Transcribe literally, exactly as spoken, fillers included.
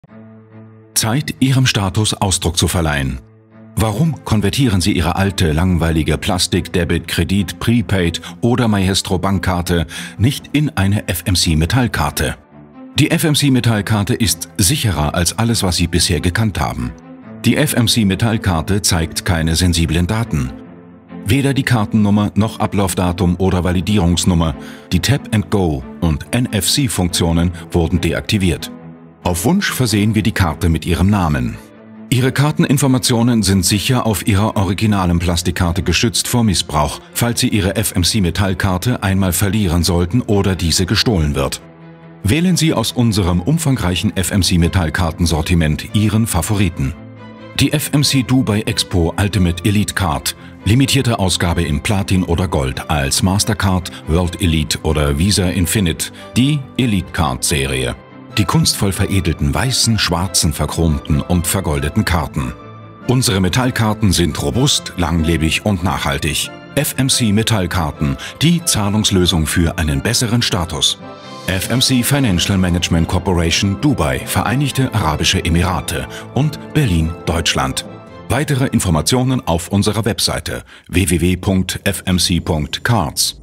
Zeit, Ihrem Status Ausdruck zu verleihen. Warum konvertieren Sie Ihre alte, langweilige Plastik-, Debit-, Kredit-, Prepaid- oder Maestro-Bankkarte nicht in eine F M C-Metallkarte? Die F M C-Metallkarte ist sicherer als alles, was Sie bisher gekannt haben. Die F M C-Metallkarte zeigt keine sensiblen Daten. Weder die Kartennummer noch Ablaufdatum oder Validierungsnummer, die Tap-and-Go- und N F C-Funktionen wurden deaktiviert. Auf Wunsch versehen wir die Karte mit Ihrem Namen. Ihre Karteninformationen sind sicher auf Ihrer originalen Plastikkarte geschützt vor Missbrauch, falls Sie Ihre F M C-Metallkarte einmal verlieren sollten oder diese gestohlen wird. Wählen Sie aus unserem umfangreichen F M C-Metallkartensortiment Ihren Favoriten. Die F M C Dubai Expo Ultimate Elite Card, limitierte Ausgabe in Platin oder Gold als Mastercard, World Elite oder Visa Infinite, die Elite Card Serie. Die kunstvoll veredelten weißen, schwarzen, verchromten und vergoldeten Karten. Unsere Metallkarten sind robust, langlebig und nachhaltig. F M C Metallkarten, die Zahlungslösung für einen besseren Status. F M C Financial Management Corporation Dubai, Vereinigte Arabische Emirate und Berlin, Deutschland. Weitere Informationen auf unserer Webseite w w w punkt f m c punkt cards.